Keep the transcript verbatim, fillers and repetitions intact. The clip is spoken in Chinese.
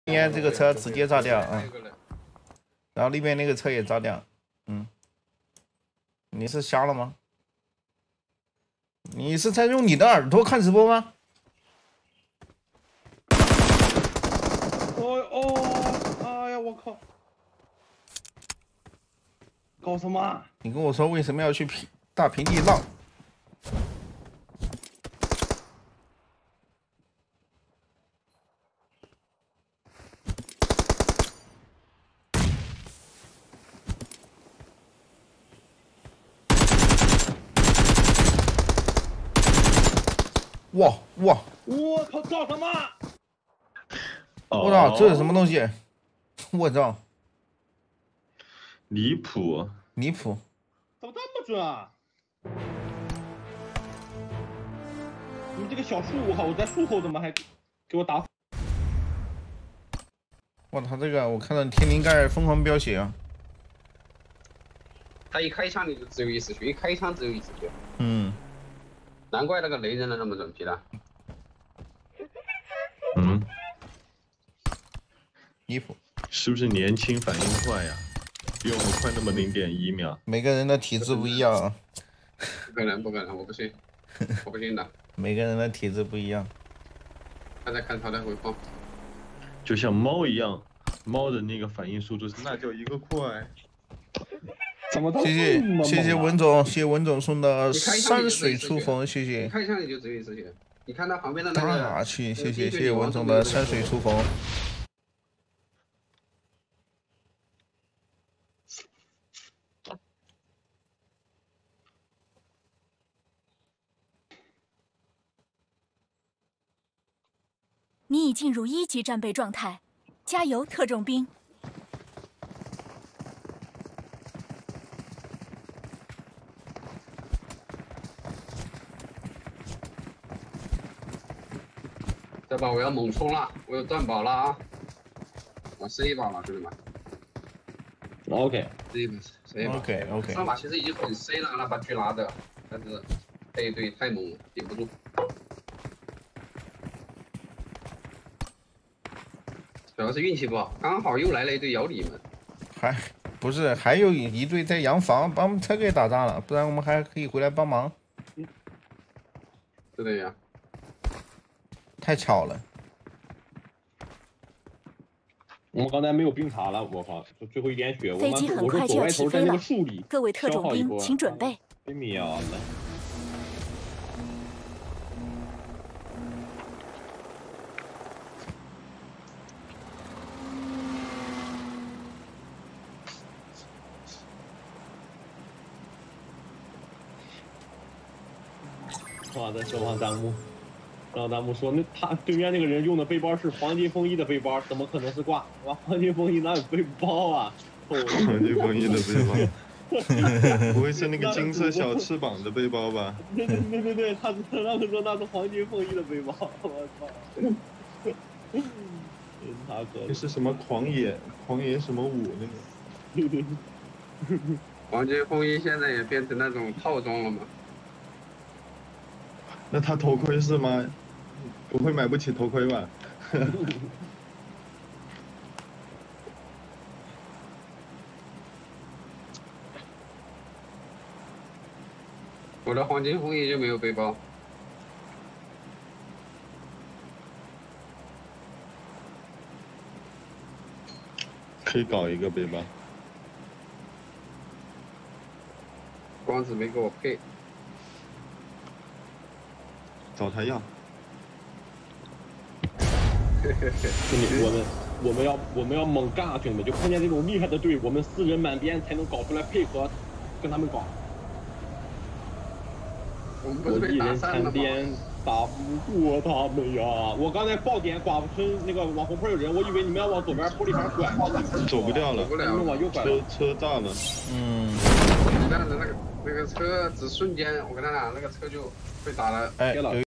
应该这个车直接炸掉啊，然后那边那个车也炸掉。嗯，你是瞎了吗？你是在用你的耳朵看直播吗？ 哦哦，哎呀，我靠！搞什么、啊？ 你跟我说为什么要去平大平地浪？哇哇！ 我靠，搞什么？ 我操，这是什么东西？我操！ 离谱！ 离谱！ 怎么这么准啊？你这个小树，我靠！我在树后怎么还给我打？ 哇，他这个我看到天灵盖疯狂飙血啊！ 他一开枪你就只有一丝血，一开枪只有一丝血。 嗯。 难怪那个雷人的那么准皮了。 嗯。 离谱。 是不是年轻反应快呀？比我们快那么零点一秒。 每个人的体质不一样啊。 不可能，不可能，我不信，我不信的。 每个人的体质不一样。 他在看他的回放。 就像猫一样，猫的那个反应速度那叫一个快。 怎么谢谢谢谢文总，谢谢文总送的山水初逢，谢谢。 你看一下你就只有一丝血，你看他旁边的那个。 大气，谢谢谢谢文总的山水初逢。 你已进入一级战备状态，加油，特种兵！ 这把我要猛冲了，我有断宝了啊！我 C 一把了，兄弟们。 OK， 这一把 C 一把。 OK OK。 上把其实已经很 C 了，那把狙拿的，但是配对太猛了，顶不住。主要是运气不好，刚好又来了一队摇李们。 还不是还有一队在洋房把我们车给打炸了，不然我们还可以回来帮忙。 是的呀。 太巧了。 我们刚才没有冰塔了，我靠，就最后一点血。 飞机很快就要起飞了，各位特种兵请准备。 被秒了。哇，在守望弹幕，然后弹幕说那他对面那个人用的背包是黄金风衣的背包，怎么可能是挂？哇，黄金风衣哪有背包啊？ 黄金风衣的背包，不会是那个金色小翅膀的背包吧？ 对对对对对，他他们说那是黄金风衣的背包，我操！他可这是什么狂野狂野什么舞那个？ 黄金风衣现在也变成那种套装了嘛？ 那他头盔是吗？不会买不起头盔吧？ 我的黄金风衣就没有背包。 可以搞一个背包。 光子没给我配。 找他要。 兄弟，我们我们要我们要猛干啊，兄弟们！就碰见这种厉害的队，我们四人满编才能搞出来配合，跟他们搞。 我们不是被打散了吗？ 打不过他们呀！我刚才爆点寡妇村那个往红坡有人，我以为你们要往左边玻璃房拐， 走不掉了， 走不了， 往右拐。 车车炸了。 嗯。 但是那个那个车只瞬间，我跟他讲，那个车就被打了。 哎，有。